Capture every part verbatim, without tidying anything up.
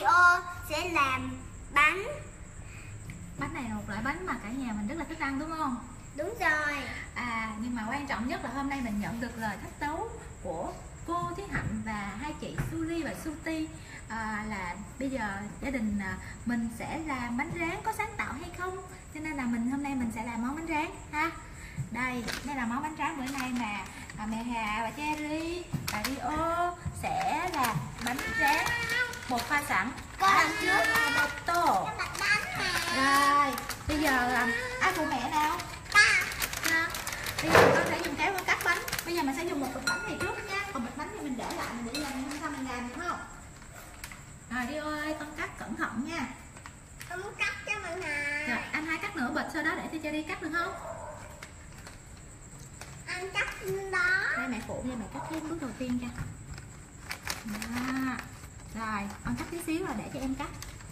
Rio sẽ làm bánh. Bánh này là một loại bánh mà cả nhà mình rất là thích ăn đúng không? Đúng rồi. À, nhưng mà quan trọng nhất là hôm nay mình nhận được lời thách đấu của cô Thúy Hạnh và hai chị Suri và Suti, à, là bây giờ gia đình à, mình sẽ làm bánh rán, có sáng tạo hay không, cho nên là mình hôm nay mình sẽ làm món bánh rán ha. Đây, đây là món bánh rán bữa nay mà à, mẹ Hà và Cherry và Rio sẽ làm bánh rán bột pha sẵn. Con làm trước bột tô. Rồi, bây giờ à, ai phụ mẹ nào? Ta. Ha. Bây giờ con sẽ dùng kéo con cắt bánh. Bây giờ mình sẽ dùng một bịch bánh này trước nha. Còn bịch bánh thì mình để lại, mình để dành hôm sau mình làm được không? Rồi Rio ơi, con cắt cẩn thận nha. Con muốn cắt cho mình Hà. Rồi, anh hai cắt nửa bịch, sau đó để cho Cherry cắt được không? Anh cắt đó. Đây mẹ phụ cho mẹ cắt cái bước đầu tiên cho. Đó. Rồi, con cắt tí xíu rồi để cho em cắt.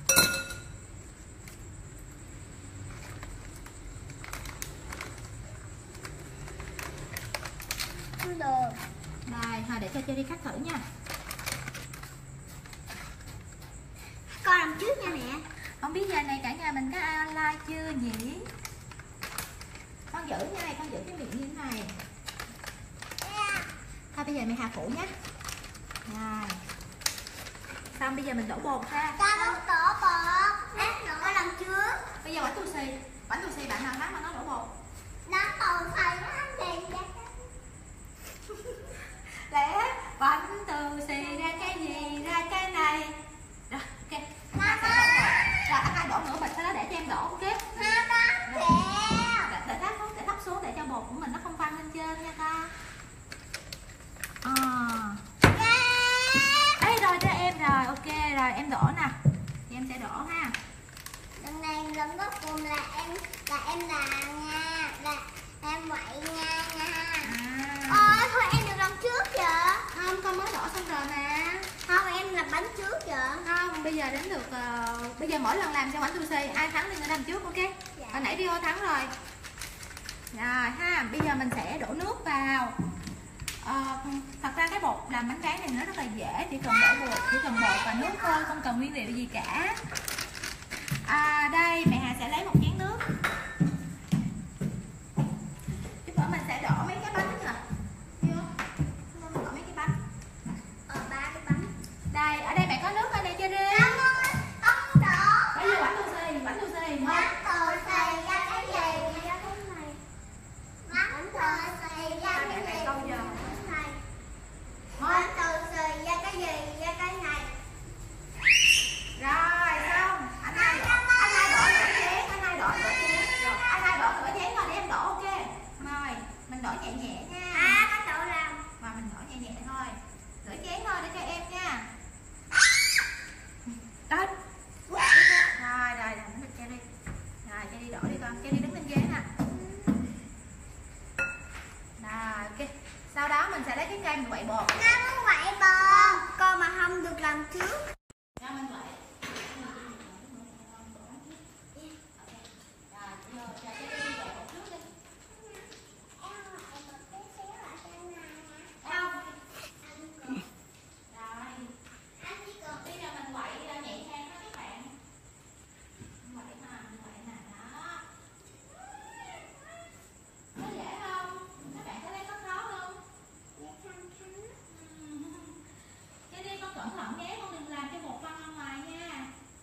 Không được. Rồi, thôi để cho Cherry cắt thử nha. Con làm trước nha mẹ. Không biết giờ này cả nhà mình có ai like chưa nhỉ? Con giữ như này, con giữ cái miệng như thế này. Thôi bây giờ mẹ Hà phụ nhé. Rồi. Xong bây giờ mình đổ bột ra. Con muốn đổ bột. Con làm trước. Bây giờ bánh tù xì. Bánh tù xì bạn nào nắm mà nó đổ bột. Nắm bột xay nó ăn gì vậy? Lẽ bánh tù xì ra cái gì, ra cái này. Rồi, ok. Mama sẽ đổ bột. Rồi, anh hai đổ nửa bịch, sau đó để cho em đổ, ok? Mama, Để, để thắt xuống, để thắt xuống để cho bột của mình nó không văng lên trên nha con. À. Đây rồi cho em rồi, ok rồi em đổ nè. Thì em sẽ đổ ha. Lần này lần cuối cùng là em là em làm nha, là em quậy nha nha. À. Ôi thôi em được làm trước vậy? Không, con mới đổ xong rồi mà. Không em làm bánh trước vậy? Không, bây giờ đến được uh, bây giờ mỗi lần làm cho bánh sushi ai thắng thì người làm trước, ok? Dạ. Hồi nãy Rio thắng rồi. Rồi ha, bây giờ mình sẽ đổ nước vào. Uh, thật ra cái bột làm bánh rán này nó rất là dễ, chỉ cần đổ bột, chỉ cần bột và nước thôi, không cần nguyên liệu gì cả. À, đây mẹ Hà sẽ lấy một chén nước. Chút nữa mình sẽ đổ mấy cái bánh nè. Đổ mấy cái bánh. Ờ ba cái bánh. Đây, ở đây mẹ có nước ở đây chưa đi? Không ơi, không đổ. Bây giờ bánh tù xì, bánh tù xì một. Bánh tù xì ra cái gì? Ra cái này. Bánh tù xì ra cái gì? Mẹ câu giờ. Bánh tù xì ra cái gì? Ra cái này. Rồi xong, anh hai đổ, anh hai đổ nửa chén, anh hai đổ nửa chén, rồi anh hai đổ nửa chén rồi để em đổ, ok? Rồi, mình đổ nhẹ nhẹ nha. À, bánh đổ làm. Và mình đổ nhẹ nhẹ thôi, nửa chén thôi để cho em nha. Đó. Rồi, rồi, rồi, mình cho đi. Rồi, cho đi đổ đi con, cho đi đứng lên ghế nè. Rồi, ok. Sau đó mình sẽ lấy cái cây mình quậy bột. Con muốn quậy bột. Con mà không được làm trước. Cho mình quậy. Cẩn thận nhé, con đừng làm cho bột văng ra ngoài nha.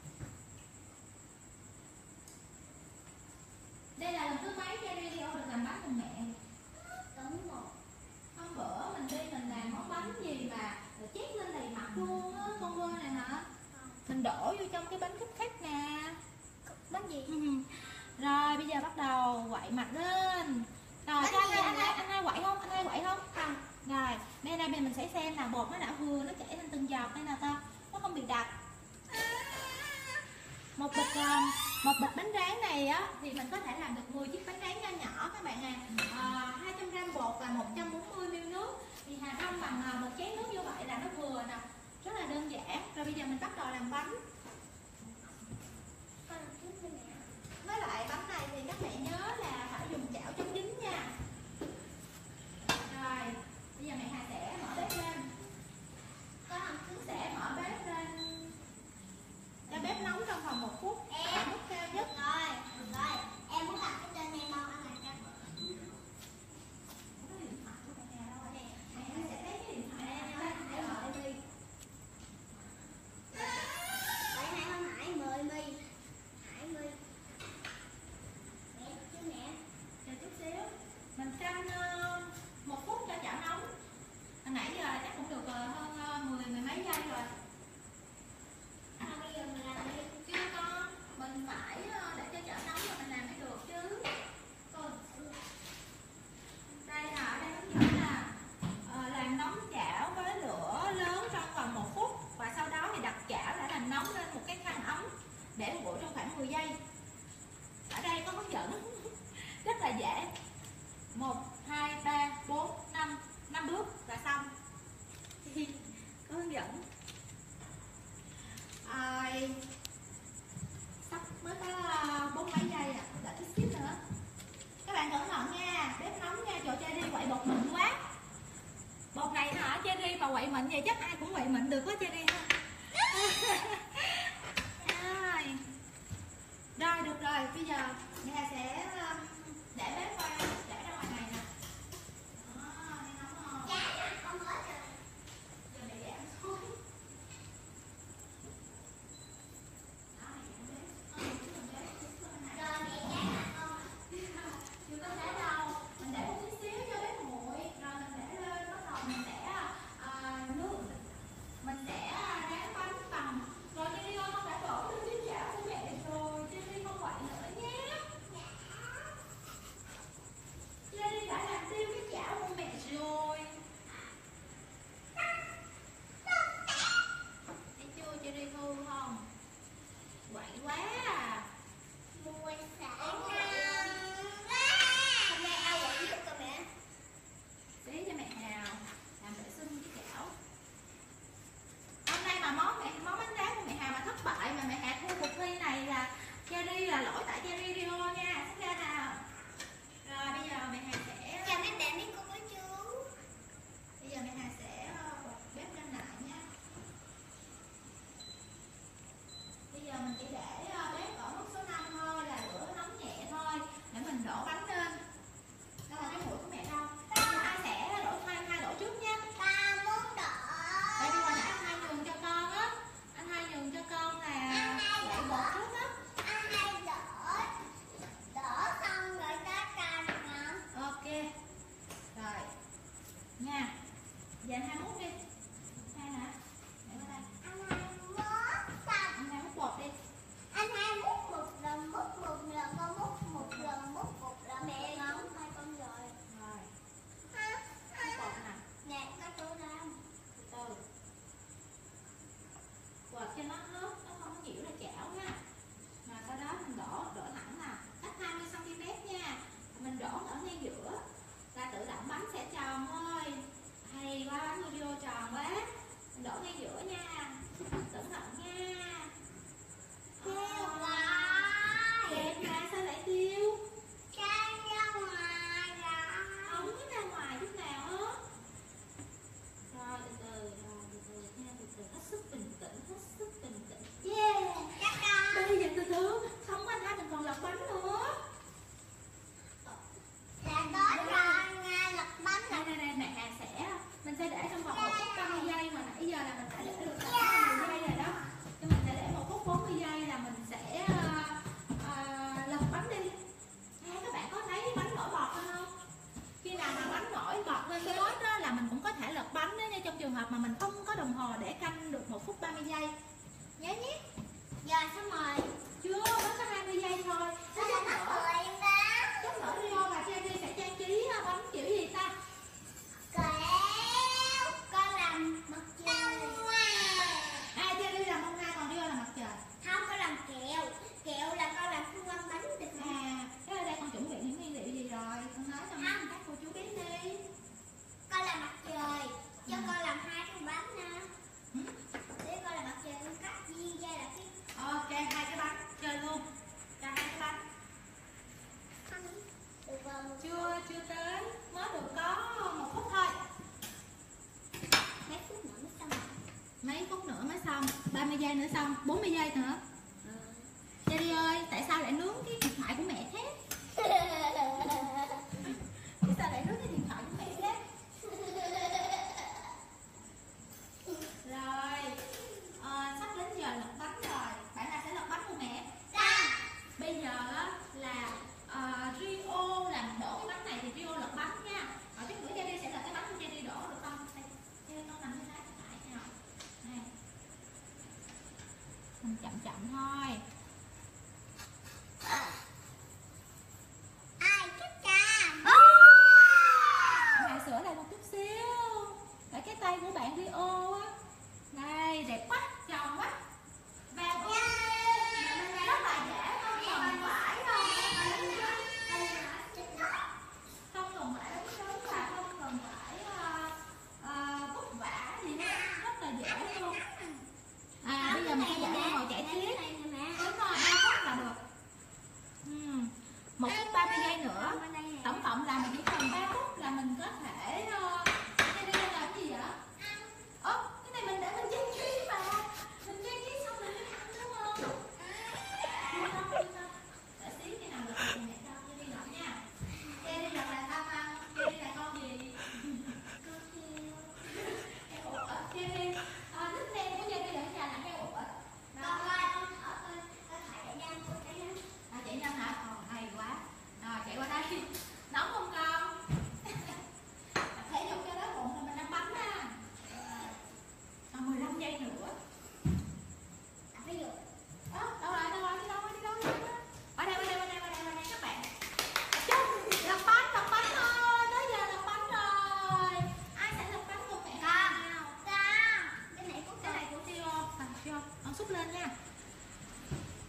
Đây là lần thứ mấy cho Rio được làm bánh cùng mẹ? Đúng một. Hôm bữa mình đi mình làm món bánh gì mà chét lên đầy mặt luôn á, con quên này hả? Mình đổ vô trong cái bánh cupcake nè. Bánh gì? Rồi bây giờ bắt đầu quậy mặt lên. Rồi cho anh, anh, anh, anh hai quậy không? Anh hai quậy không? Không. Rồi, đây đây mình sẽ xem nào, bột nó đã vừa, nó chảy lên từng giọt đây nào ta, nó không bị đặc. Một bịch một bịch bánh rán này á thì mình có thể làm được mười chiếc bánh rán nho nhỏ các bạn à. À hai trăm gam bột và một trăm bốn mươi mi li lít nước. Thì Hà đong bằng một chén nước như vậy là nó vừa nè, rất là đơn giản. Rồi bây giờ mình bắt đầu làm bánh. Với lại bánh này thì các mẹ nhớ là phải dùng chảo chống dính nha. Rồi, bây giờ mẹ Hà sẽ mở bếp lên. Con sẽ mở bếp lên. để một buổi trong khoảng mười giây. Ở đây có hướng dẫn rất là dễ. Một, hai, ba, bốn, năm, năm bước là xong. Có hướng dẫn. À, sắp mới có bốn mấy giây à, đợi chút xíu nữa. Các bạn cẩn thận nha, bếp nóng nha, trời Cherry quậy bột mịn quá. Bột này hả Cherry mà quậy mịn vậy chắc ai cũng quậy mịn được quá Cherry ha. Rồi. Rồi được rồi, bây giờ mẹ sẽ để bếp qua, để ra ngoài này nè. Đó, đi nóng không? Dạ, con mới rồi. Giờ mẹ giảm xuống. Đó, mẹ giảm bếp. Ờ, mình để chút xíu bên này. Rồi mẹ trả lại con. Chưa có để đâu, mình để một chút xíu cho bếp nguội, rồi mình để lên, bắt đầu mình sẽ à, nướng, mình sẽ rán bánh bằng. Rồi Cherry ơi, con đã đổ lên chiếc chảo của mẹ rồi, Cherry không quậy nữa nhé. Cherry đã làm tiêu cái chảo của mẹ rồi. Thấy chưa Cherry hư không? Quậy quá à. Mùi xả ngon quá. Hôm nay ai quậy nhất cơ mẹ? Xí cho mẹ Hào làm vệ sinh cái chảo. Hôm nay mà món mẹ món bánh rán của mẹ Hào mà thất bại mà mẹ Hào thua cuộc thi này là Cherry, là lỗi tại Cherry Rio nha, xin ra nào. Rồi bây giờ mẹ Hào sẽ Chào mấy bạn mấy cô với chú. bây giờ mẹ Hào sẽ bật bếp lên lại nha. Bây giờ mình chỉ để bếp ở mức số năm thôi, là lửa nóng nhẹ thôi để mình đổ bánh lên. Đó là cái mũi của mẹ đâu. Bây giờ ai sẽ đổ hai hai đổ trước nha. Ta muốn đỏ. Tại vì hồi nãy anh hai nhường cho con á, anh hai nhường cho con là quậy bột trước á. Anh hay đỏ. Đỏ xong rồi ta cà được không? Ok. Rồi. Nha. Giờ anh hai múc đi. Hai hả? Để qua đây. Anh hay mốt xong. Anh hai múc bột đi. Anh hai múc một lần múc một lần con múc một lần múc một lần mẹ không hai con rồi. Rồi. Ha, Múc bột ha. nè. Nè có chỗ nào? Từ từ. Quật cho nó hết, nó không có nhiễu ra chảo ha. Mà sau đó mình đổ, đổ thẳng nè, cách hai mươi xăng ti mét nha. Mình đổ ở ngay giữa là tự động bánh sẽ tròn thôi. Hay quá, bánh video tròn quá. Mình đổ ngay giữa nha. Cẩn thận nha. Tiêu Ờ, rồi. Đẹp mà sao lại tiêu? Cái ra ngoài rồi. Không có ra ngoài chút nào hết. Rồi từ từ, rồi từ từ nha, từ từ hết sức bình tĩnh, hết sức bình tĩnh. Yeah. Chắc đó. Bây giờ từ từ, không có anh hai mình còn lọc bánh nữa. Là có rồi nha, lật bánh Đây là đây đây, mẹ Hà sẽ, mình sẽ để trong vòng một phút ba mươi giây, mà nãy giờ là mình đã để được hai mươi giây rồi đó. Nhưng mình sẽ để một phút bốn mươi giây là mình sẽ uh, uh, lật bánh đi. Hai các bạn có thấy bánh nổi bọt lên không? Khi nào mà bánh nổi bọt lên cái bớt đó là mình cũng có thể lật bánh đó nha, trong trường hợp mà mình không có đồng hồ để canh được một phút ba mươi giây. Nhớ nhé. giờ xong rồi. Chưa, mới có hai mươi giây thôi. Nó Nó mất nữa. rồi em đó. Chắc nữa Rio và Cherry sẽ trang trí bánh kiểu gì ta? Kéo. Con làm mặt trời. À, Cherry làm bông hoa, còn Rio là mặt trời. Không có làm kẹo. Kẹo là con làm khuôn ăn bánh được không? À, thế ở đây con chuẩn bị những nguyên liệu gì rồi? Con nói cho Không. các cô chú biết đi. Con làm mặt trời. Cho Ừ. con làm hai cái bánh nè. Ừ. Để con làm mặt trời con cắt viên ra là cái Ok, hai cái bánh, chơi luôn. Cho hai cái bánh. được không? Chưa, chưa tới, mới được có một phút thôi. Mấy phút nữa mới xong. Mấy phút nữa mới xong, ba mươi giây nữa xong, bốn mươi giây nữa. Cherry ơi, tại sao lại nướng cái điện thoại của mẹ thế? Tại sao lại nướng cái điện thoại của mẹ thế? Rồi, ờ, sắp đến giờ lật bánh rồi. Bạn nào sẽ lật bánh của mẹ? Ra. Bây giờ á, là uh, Rio làm đổ cái bánh này thì Rio lật bánh nha. Ở chút nữa Cherry sẽ lật cái bánh của Cherry đổ được không? Đây, Cherry con nằm trên đây phải nào. Này. Mình chậm chậm thôi. Ai thích ca? Hãy sửa lại một chút xíu. Để cái tay của bạn Rio á. Đây, đẹp quá, tròn quá. Và Yeah.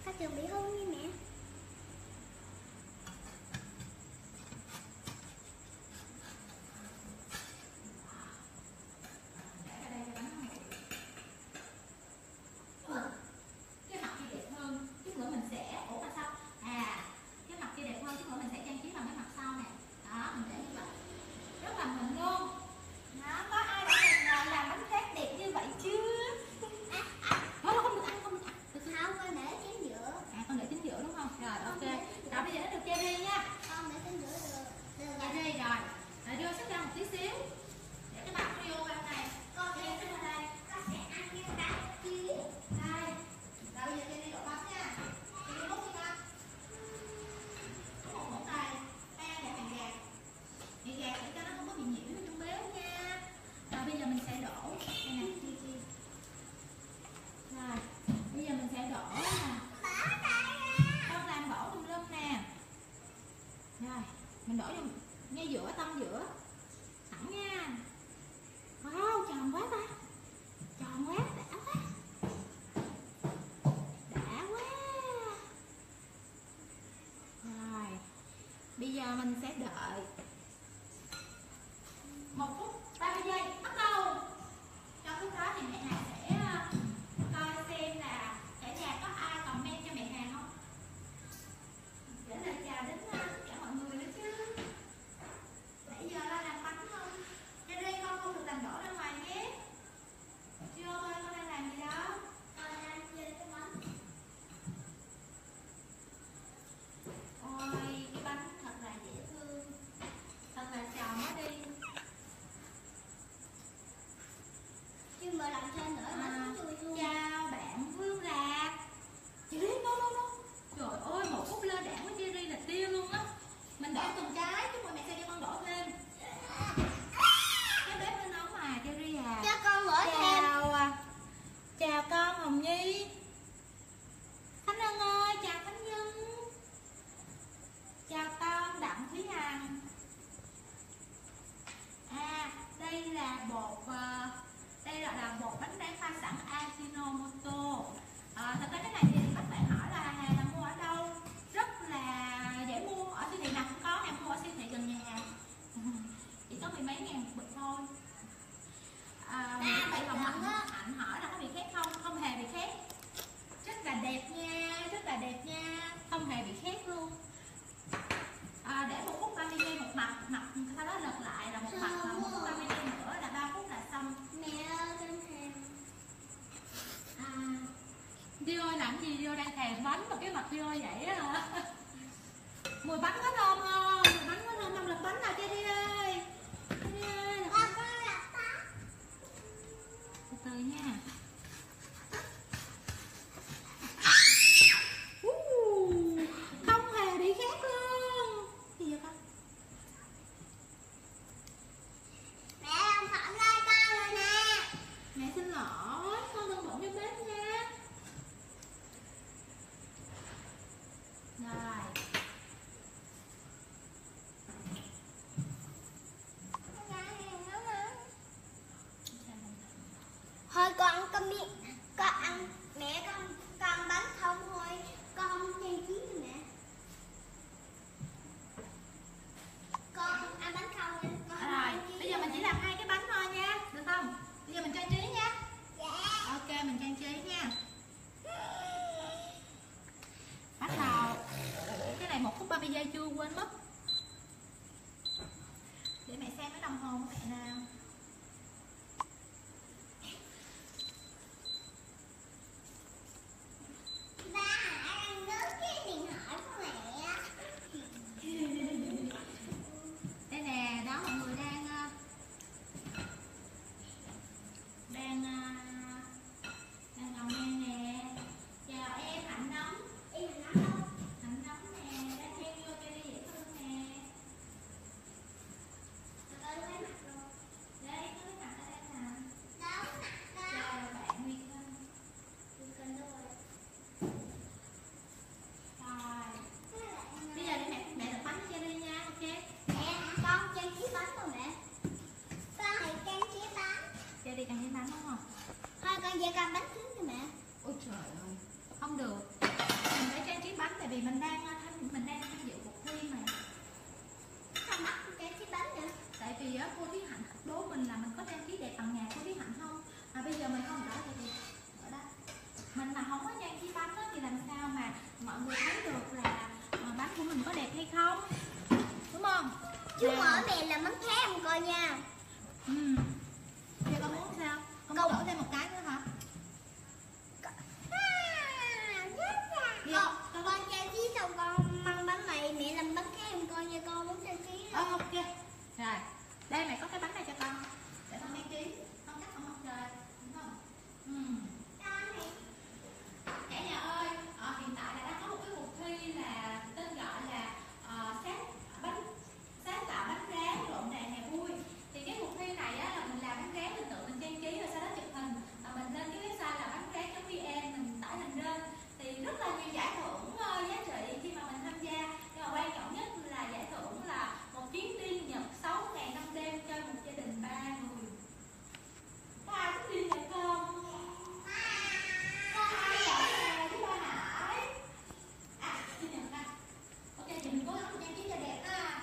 Các trường bị hư nha mẹ. Mình đổ vô ngay giữa, tâm giữa thẳng nha. Wow, tròn quá ta, tròn quá, đã quá, đã quá. Rồi bây giờ mình sẽ đợi một phút ba mươi giây, bắt đầu. Trong lúc đó thì mẹ Hà sẽ coi xem là cả nhà có ai comment cho mẹ Hà không, để lời chào đến tất cả mọi người nữa chứ. Nãy giờ là làm bánh không? Ra đây con không được làm đổ ra ngoài nhé. Chưa ơi, con đang làm gì đó? Con đang chơi cái bánh. Ôi, cái bánh thật là dễ thương, thật là tròn nó đi. Chứ mà làm thêm nữa À, bánh vui luôn. chào bạn Vương Lạc. Cherry, no no no. Trời ơi, một phút lơ đãng với Cherry là tiêu luôn á. Mình đổ từng cái chứ, mẹ sẽ cho con đổ thêm. Cái bếp nó nóng mà Cherry à. Cho con mở thêm. Chào à. Chào con Hồng Nhi. Khánh Ân ơi, chào Khánh Nhân. Chào con Đặng Thúy Hằng. À, đây là bột uh, đây là, là bột bánh rán pha sẵn Ajinomoto. À, thật ra cái này thì các bạn hỏi là Hà là mua ở đâu, rất là dễ mua, ở siêu thị nào cũng có, Hà mua ở siêu thị gần nhà Hà. Chỉ có mười mấy ngàn một bịch thôi. À, À, bạn Hồng Hạnh Hạnh Hạnh hỏi là có bị khét không? Không hề bị khét, rất là đẹp nha, rất là đẹp nha, không hề bị khét luôn. À, để một phút ba mươi giây một mặt, mặt sau đó lật lại là một mặt, và một phút ba mươi giây nữa là ba phút là xong. Mẹ ơi, con thèm. À, Dio ơi làm gì, Dio đang thèm bánh mà cái mặt Dio vậy á. Mùi bánh có thơm không? Mùi bánh có thơm không? Lật bánh nào cho đi ơi. Đi ơi, lật Con con là bánh. từ từ nha. Không hề bị khét luôn. Gì vậy con? Mẹ làm phạm lai con rồi nè. Mẹ xin lỗi, con đừng đổ vô bếp nha. Rồi. Thôi con con biết con ăn mẹ con con bánh không thôi, con không trang trí cho mẹ. Con ăn bánh không nên con không Rồi, trang trí bây giờ cho mình chỉ mẹ. làm hai cái bánh thôi nha, được không? Bây giờ mình trang trí nha. Dạ. Ok, mình trang trí nha. Bắt đầu. Cái này một phút ba mươi giây chưa, quên mất. Để mẹ xem cái đồng hồ của mẹ nào. Ba hãy ăn nước cái điện thoại của mẹ. Đây nè, đó mọi người đang ờ, đang ờ, đang ngồi nghe nè. Chào em Hạnh Nóng. Em mình nói đâu? Hạnh Nóng nè, đang theo vô cho đi dễ thương nè. Tôi lấy mặt luôn. mà không có trang trí bánh đó, thì làm sao mà mọi người thấy được là uh, bánh của mình có đẹp hay không, đúng không? Chú mở mẹ làm bánh khác em coi nha. Ừ. Giờ con muốn sao? Con muốn đổ thêm một cái nữa hả? Con, con trang trí xong con mang bánh này, mẹ làm bánh khác em coi nha, con muốn trang trí. Ờ, ok. Rồi, đây mẹ có cái bánh này cho con. Để con trang trí. Con cắt con mặt trời, đúng không? Ừ. Cả nhà ơi, ờ, hiện tại là đang có một cái cuộc thi là tên gọi là uh, sáng bánh sáng tạo bánh rán rộn ràng hè vui. Thì cái cuộc thi này á, là mình làm bánh rán, mình tự mình trang trí rồi sau đó chụp hình, và mình lên cái website là bánh rán chấm vn, mình tải hình lên thì rất là nhiều giải thưởng uh, giá trị khi mà mình tham gia. Nhưng mà quan trọng nhất là giải thưởng là một chuyến đi Nhật sáu ngày năm đêm cho một gia đình ba người. Có ai thích đi Nhật không? Có ai giỏi nè, chú Ba Hải. À, đi Nhật à. Ok, thì mình cố gắng trang trí cho đẹp ha.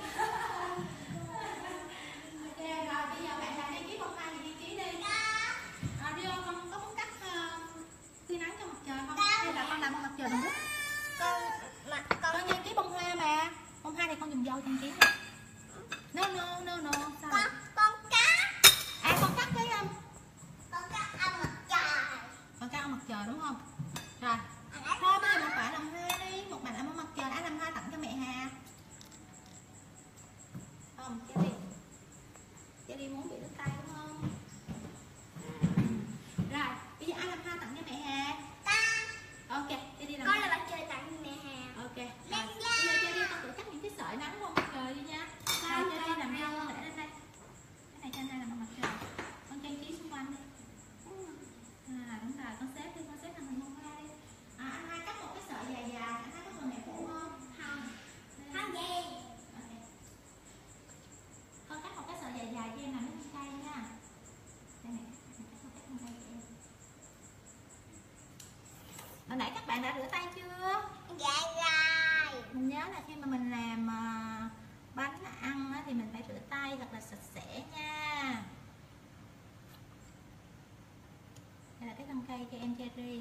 Ok, rồi bây giờ bạn làm trang trí bông hoa thì trang trí đi. À, Rio, con có muốn cắt uh, tia nắng cho mặt trời không? Hay là con làm bông mặt trời bằng bút? Con mà con Con trang trí bông hoa mà. Bông hoa thì con dùng dâu trang trí nè. No no no no. Sao? con con cá. À, con cắt cái um, Con cá ăn mặt trời. con cắt mặt trời đúng không? Rồi. Thôi bây giờ một bạn làm hoa đi, một bạn làm mặt trời, đã làm hoa tặng cho mẹ Hà. Không, Cherry. Cherry muốn bị đứt tay đúng không? Rồi, bây giờ ai làm hoa tặng cho mẹ Hà? Ta. Ok, Cherry làm. Con là mặt trời tặng cho mẹ Hà. Ok. Rồi. Bây giờ Cherry con tự cắt những cái sợi nắng của mặt trời đi nha. Rồi, Cherry làm rau con để lên đây. Cái này trên đây là mặt trời. Con trang trí xung quanh đi. À, đúng rồi, con xếp đi, con xếp làm hình bông hoa đi. À, anh hai cắt một cái sợi dài dài, anh hai có cần mẹ phụ không? Không. Không gì. Ok. Con cắt một cái sợi dài dài cho em làm cái cây nha. Đây này, mẹ cắt một cái con cây cho em. Hồi nãy các bạn đã rửa tay chưa? Dạ rồi. Mình nhớ là khi mà mình làm uh, bánh ăn á, thì mình phải rửa tay thật là sạch sẽ nha. Đây là cái thân cây cho em Cherry.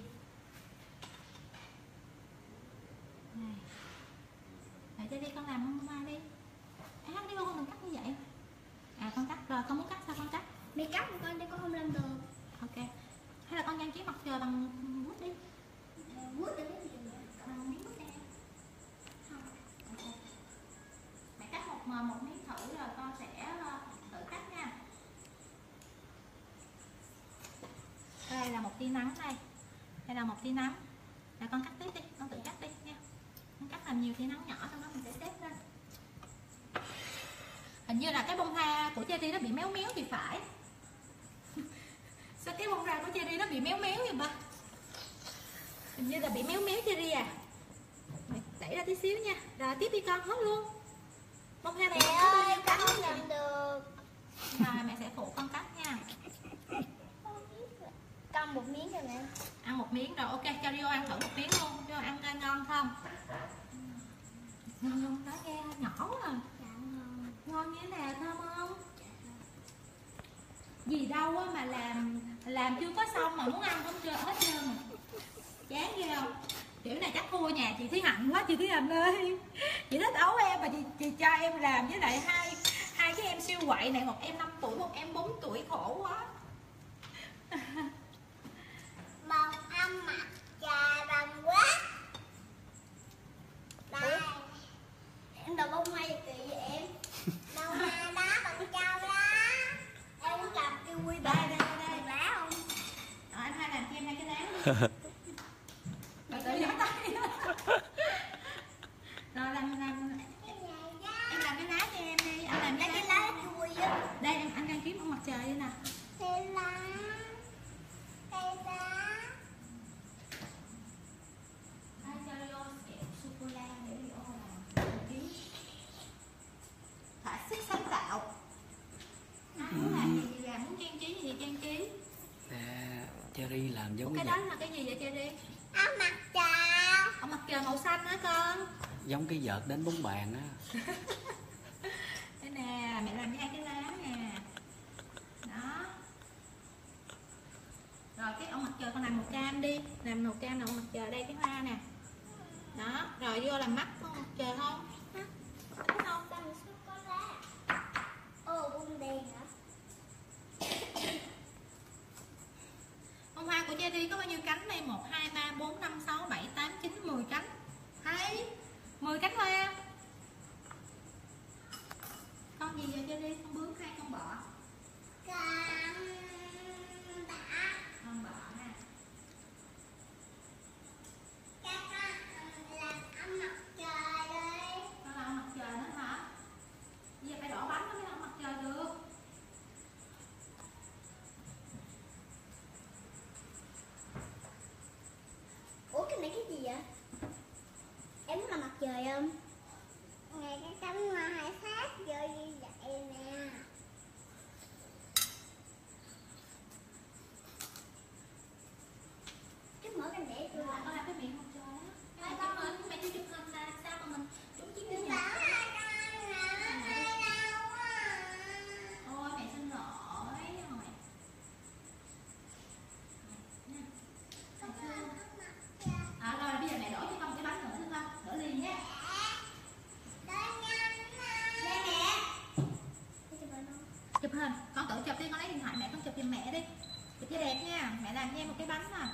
Này. Rồi Cherry con làm bông hoa đi. À, đi con đừng cắt như vậy. À, con cắt rồi, con muốn cắt sao con cắt? Mẹ cắt một con đi, con không làm được. Ok. Hay là con trang trí mặt trời bằng bút đi. Bút để cái gì vậy? Bằng miếng bút đen. Không. Ok. Mẹ cắt một một miếng thử rồi con sẽ tự cắt nha. Đây là một tia nắng đây. Đây là một tia nắng. Rồi con cắt tiếp đi, con tự cắt đi nha. Con cắt làm nhiều tia nắng nhỏ trong đó mình sẽ xếp lên. Hình như là cái bông hoa của Cherry nó bị méo méo thì phải. Sao cái bông hoa của Cherry nó bị méo méo vậy ba? Hình như là bị méo méo Cherry à. Đẩy ra tí xíu nha. Rồi tiếp đi con, hết luôn. Bông hoa này Mẹ ơi, con không làm được. Rồi mẹ sẽ phụ con cắt nha. Con một miếng rồi mẹ. Ăn một miếng rồi, ok, cho Rio ăn thử một miếng luôn. Cho ăn coi ngon không? Ngon không? Nó nghe nhỏ quá à. Dạ ngon. Ngon như thế nào, thơm không? Gì đâu á mà làm làm chưa có xong mà muốn ăn không chưa hết trơn rồi. Chán ghê không? Kiểu này chắc thua nhà chị Thúy Hạnh quá chị Thúy Hạnh ơi. Chị thích ấu em mà chị, chị cho em làm với lại hai hai cái em siêu quậy này, một em năm tuổi, một em bốn tuổi, khổ quá. Bông ăn mặt trời bằng quát. Đây. Em đọc bông hoa gì kỳ vậy em? Bông hoa đá bằng cao lá. Em có cầm kiwi Đây, đây, đây, đây. lá không? Ờ, anh hai làm cho em hai cái lá đi. Rồi tự giở tay. Rồi làm làm em làm cái lá cho em đi, anh làm cái Cái lá. lá kiwi á. Đây em anh đang kiếm con mặt trời đây nè. Cây lá. Cây lá. Ai cho Rio kẹo sô cô la để Rio làm kiếm. Thỏa sức sáng tạo. Ai muốn làm gì thì làm, muốn trang trí gì thì trang trí. À, Cherry làm giống Cái cái đó vợt, là cái gì vậy Cherry? Áo mặt trời. Ông mặt trời màu xanh hả con? giống cái vợt đánh bóng bàn á. Đây nè, mẹ làm hai cái lá nè. Đó. Rồi cái ông mặt trời, con làm màu cam đi, làm màu cam nào mặt trời đây, cái hoa nè, đó, rồi vô làm mắt con mặt trời không, đúng không? Bằng sô cô la. Ồ, bông đèn hả? Bông hoa của Cherry có bao nhiêu cánh đây? Một, hai, ba, bốn, năm, sáu, bảy, tám, chín, mười cánh. Thấy mười cánh hoa. Con gì vậy Cherry? Con bướm hay con bọ? Con bả. Con bọ ha. Các con làm ánh mặt trời đi. Con làm mặt trời nữa hả? Bây giờ phải đổ bánh nó mới làm mặt trời được. Ủa cái này cái gì vậy? Em muốn làm mặt trời không? Này cái tấm hoa hai sát vô như vậy nè. Cái mở cái để tôi Con làm. làm cái miệng mặt trời á. Mẹ chụp hình, mẹ chưa chụp hình là sao mà mình trúng chiếc Tôi cái bảo nhà. hai con nữa, hai đâu quá. Ôi mẹ xin lỗi rồi. Nè. Con Được chưa? làm mặt trời. À rồi bây giờ mẹ đổ cho con một cái bánh nữa được không? Đổ liền nha. Nè mẹ. Chụp hình, con tự chụp đi, con lấy điện thoại mẹ con chụp giùm mẹ đi. Chụp cho đẹp nha, mẹ làm cho em một cái bánh à.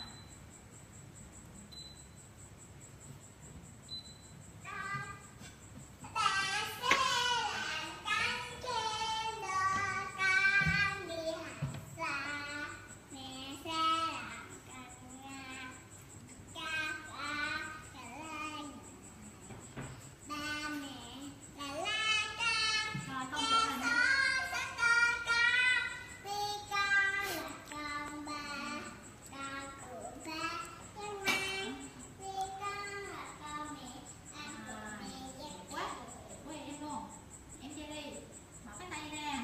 Rồi con chụp hình nha. Quá, quá em luôn. Em chơi đi. Mở cái tay ra.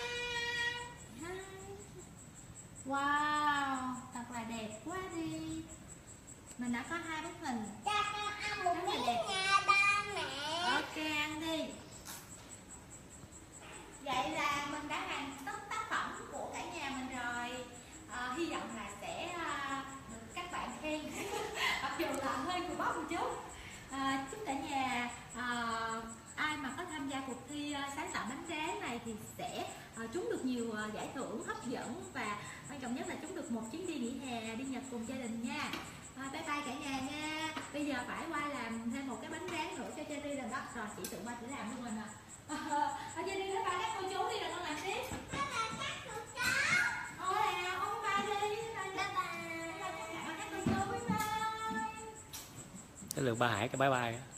Wow, thật là đẹp quá đi. Mình đã có hai bức hình. Ok, ăn đi. Vậy là mình đã hoàn tất tác phẩm của cả nhà mình rồi. À, hy vọng là sẽ à, được các bạn khen. Mặc dù là hơi cùi bắp một chút. À, chúc cả nhà à, ai mà có tham gia cuộc thi à, sáng tạo bánh tráng này thì sẽ à, trúng được nhiều à, giải thưởng hấp dẫn, và quan trọng nhất là trúng được một chuyến đi nghỉ hè đi Nhật cùng gia đình nha. À, bye bye cả nhà nha. Bây giờ phải qua làm thêm một cái bánh tráng nữa cho Cherry rồi đó. Rồi chị tự qua chị làm luôn mình à. Ở Cherry nói ba các cô chú đi rồi con làm tiếp. Ôi nào, ông ba đi. Bye bye. Bye bye các cô chú. Bye bye. Cái lượt ba Hải cái bye bye á.